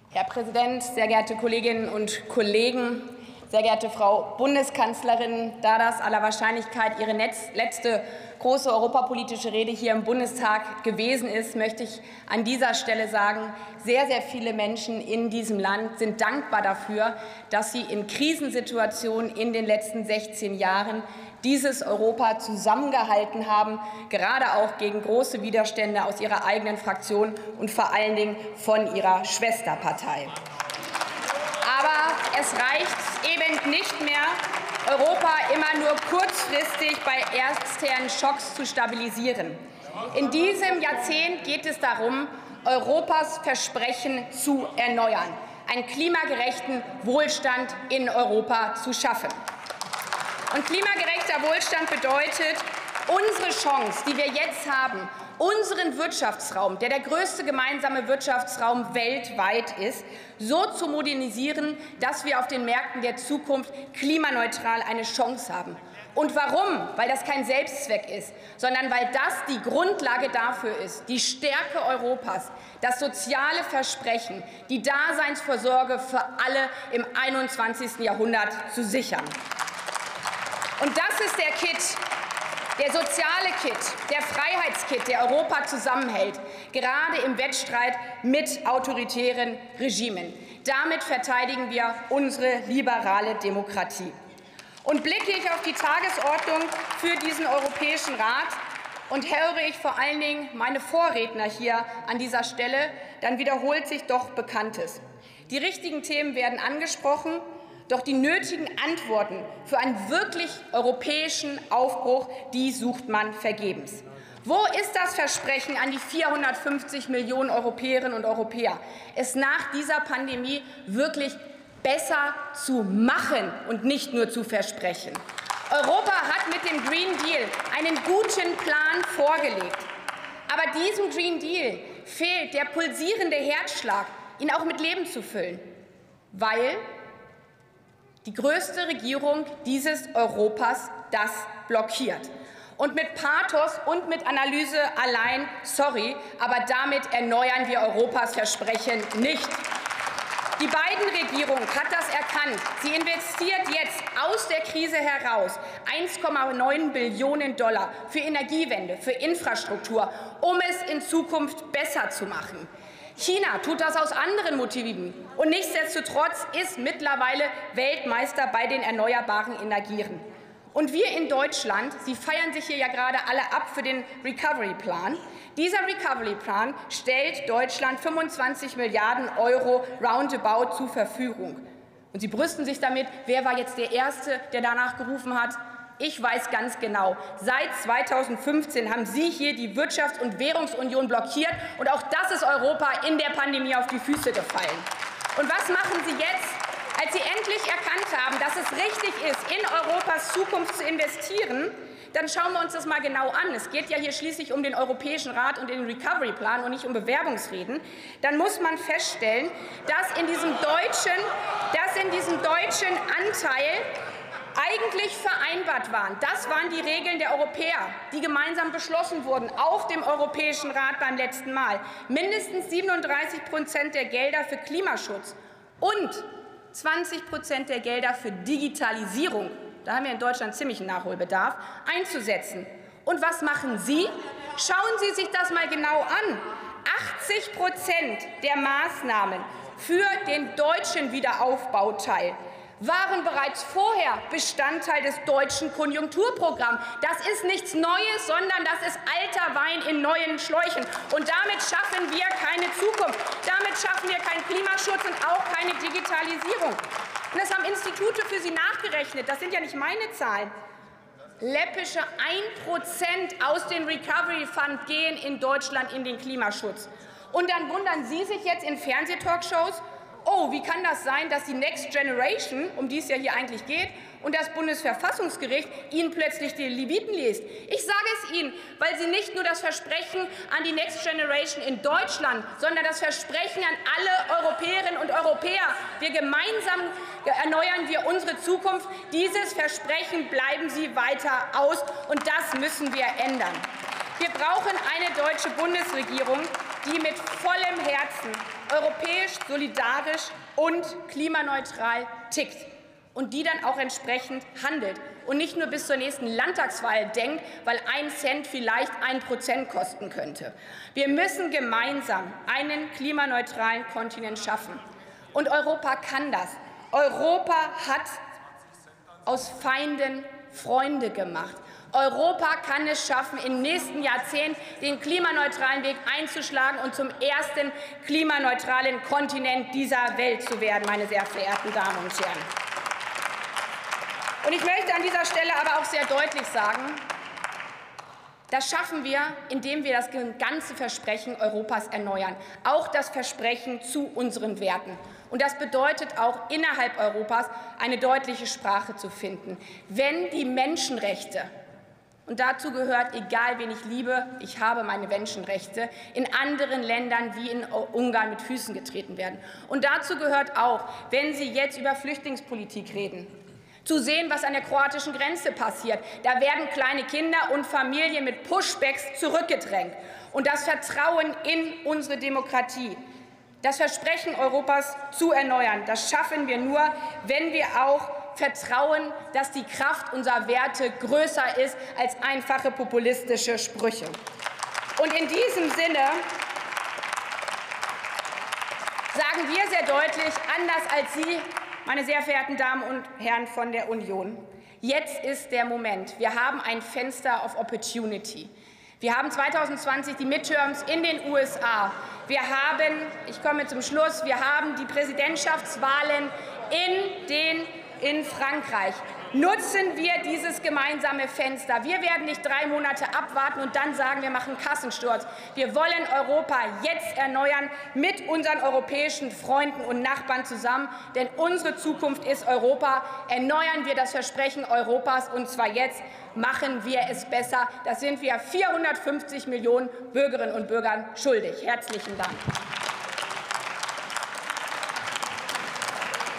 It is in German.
Herr Präsident, sehr geehrte Kolleginnen und Kollegen, sehr geehrte Frau Bundeskanzlerin! Da das aller Wahrscheinlichkeit Ihre letzte große europapolitische Rede hier im Bundestag gewesen ist, möchte ich an dieser Stelle sagen, sehr, sehr viele Menschen in diesem Land sind dankbar dafür, dass Sie in Krisensituationen in den letzten 16 Jahren dieses Europa zusammengehalten haben, gerade auch gegen große Widerstände aus Ihrer eigenen Fraktion und vor allen Dingen von Ihrer Schwesterpartei. Aber es reicht eben nicht mehr, Europa immer nur kurzfristig bei externen Schocks zu stabilisieren. In diesem Jahrzehnt geht es darum, Europas Versprechen zu erneuern, einen klimagerechten Wohlstand in Europa zu schaffen. Und klimagerechter Wohlstand bedeutet, unsere Chance, die wir jetzt haben, unseren Wirtschaftsraum, der größte gemeinsame Wirtschaftsraum weltweit ist, so zu modernisieren, dass wir auf den Märkten der Zukunft klimaneutral eine Chance haben. Und warum? Weil das kein Selbstzweck ist, sondern weil das die Grundlage dafür ist, die Stärke Europas, das soziale Versprechen, die Daseinsvorsorge für alle im 21. Jahrhundert zu sichern. Und das ist der Kit, der soziale Kit, der Freiheitskit, der Europa zusammenhält, gerade im Wettstreit mit autoritären Regimen. Damit verteidigen wir unsere liberale Demokratie. Und blicke ich auf die Tagesordnung für diesen Europäischen Rat und höre ich vor allen Dingen meine Vorredner hier an dieser Stelle, dann wiederholt sich doch Bekanntes. Die richtigen Themen werden angesprochen, doch die nötigen Antworten für einen wirklich europäischen Aufbruch, die sucht man vergebens. Wo ist das Versprechen an die 450 Millionen Europäerinnen und Europäer, es nach dieser Pandemie wirklich besser zu machen und nicht nur zu versprechen? Europa hat mit dem Green Deal einen guten Plan vorgelegt. Aber diesem Green Deal fehlt der pulsierende Herzschlag, ihn auch mit Leben zu füllen, weil die größte Regierung dieses Europas das blockiert. Und mit Pathos und mit Analyse allein, sorry, aber damit erneuern wir Europas Versprechen nicht. Die Biden-Regierung hat das erkannt. Sie investiert jetzt aus der Krise heraus 1,9 Billionen $ für Energiewende, für Infrastruktur, um es in Zukunft besser zu machen. China tut das aus anderen Motiven und nichtsdestotrotz ist mittlerweile Weltmeister bei den erneuerbaren Energien. Und wir in Deutschland, Sie feiern sich hier ja gerade alle ab für den Recovery-Plan. Dieser Recovery-Plan stellt Deutschland 25 Milliarden € roundabout zur Verfügung. Und Sie brüsten sich damit, wer war jetzt der Erste, der danach gerufen hat? Ich weiß ganz genau, seit 2015 haben Sie hier die Wirtschafts- und Währungsunion blockiert, und auch das ist Europa in der Pandemie auf die Füße gefallen. Und was machen Sie jetzt, als Sie endlich erkannt haben, dass es richtig ist, in Europas Zukunft zu investieren? Dann schauen wir uns das mal genau an. Es geht ja hier schließlich um den Europäischen Rat und den Recovery-Plan und nicht um Bewerbungsreden. Dann muss man feststellen, dass in diesem deutschen Anteil eigentlich vereinbart waren. Das waren die Regeln der Europäer, die gemeinsam beschlossen wurden auf dem Europäischen Rat beim letzten Mal. Mindestens 37% der Gelder für Klimaschutz und 20% der Gelder für Digitalisierung, da haben wir in Deutschland ziemlichen Nachholbedarf, einzusetzen. Und was machen Sie? Schauen Sie sich das mal genau an. 80% der Maßnahmen für den deutschen Wiederaufbauteil waren bereits vorher Bestandteil des deutschen Konjunkturprogramms. Das ist nichts Neues, sondern das ist alter Wein in neuen Schläuchen. Und damit schaffen wir keine Zukunft. Damit schaffen wir keinen Klimaschutz und auch keine Digitalisierung. Und das haben Institute für Sie nachgerechnet. Das sind ja nicht meine Zahlen. Läppische 1% aus dem Recovery Fund gehen in Deutschland in den Klimaschutz. Und dann wundern Sie sich jetzt in Fernsehtalkshows, oh, wie kann das sein, dass die Next Generation, um die es ja hier eigentlich geht, und das Bundesverfassungsgericht Ihnen plötzlich die Leviten liest? Ich sage es Ihnen, weil Sie nicht nur das Versprechen an die Next Generation in Deutschland, sondern das Versprechen an alle Europäerinnen und Europäer, wir gemeinsam erneuern wir unsere Zukunft, dieses Versprechen bleiben Sie weiter aus, und das müssen wir ändern. Wir brauchen eine deutsche Bundesregierung, die mit vollem Herzen europäisch, solidarisch und klimaneutral tickt und die dann auch entsprechend handelt und nicht nur bis zur nächsten Landtagswahl denkt, weil 1 Cent vielleicht 1% kosten könnte. Wir müssen gemeinsam einen klimaneutralen Kontinent schaffen. Und Europa kann das. Europa hat aus Feinden Freunde gemacht. Europa kann es schaffen, im nächsten Jahrzehnt den klimaneutralen Weg einzuschlagen und zum ersten klimaneutralen Kontinent dieser Welt zu werden, meine sehr verehrten Damen und Herren. Und ich möchte an dieser Stelle aber auch sehr deutlich sagen, das schaffen wir, indem wir das ganze Versprechen Europas erneuern, auch das Versprechen zu unseren Werten. Und das bedeutet auch, innerhalb Europas eine deutliche Sprache zu finden. Wenn die Menschenrechte, und dazu gehört, egal wen ich liebe, ich habe meine Menschenrechte, in anderen Ländern wie in Ungarn mit Füßen getreten werden. Und dazu gehört auch, wenn Sie jetzt über Flüchtlingspolitik reden, zu sehen, was an der kroatischen Grenze passiert. Da werden kleine Kinder und Familien mit Pushbacks zurückgedrängt. Und das Vertrauen in unsere Demokratie, das Versprechen Europas zu erneuern, das schaffen wir nur, wenn wir auch vertrauen, dass die Kraft unserer Werte größer ist als einfache populistische Sprüche. Und in diesem Sinne sagen wir sehr deutlich, anders als Sie, meine sehr verehrten Damen und Herren von der Union, jetzt ist der Moment. Wir haben ein Fenster of Opportunity. Wir haben 2020 die Midterms in den USA. Wir haben, ich komme zum Schluss, wir haben die Präsidentschaftswahlen in Frankreich. Nutzen wir dieses gemeinsame Fenster. Wir werden nicht 3 Monate abwarten und dann sagen, wir machen Kassensturz. Wir wollen Europa jetzt erneuern mit unseren europäischen Freunden und Nachbarn zusammen. Denn unsere Zukunft ist Europa. Erneuern wir das Versprechen Europas, und zwar jetzt. Machen wir es besser. Das sind wir 450 Millionen Bürgerinnen und Bürgern schuldig. Herzlichen Dank.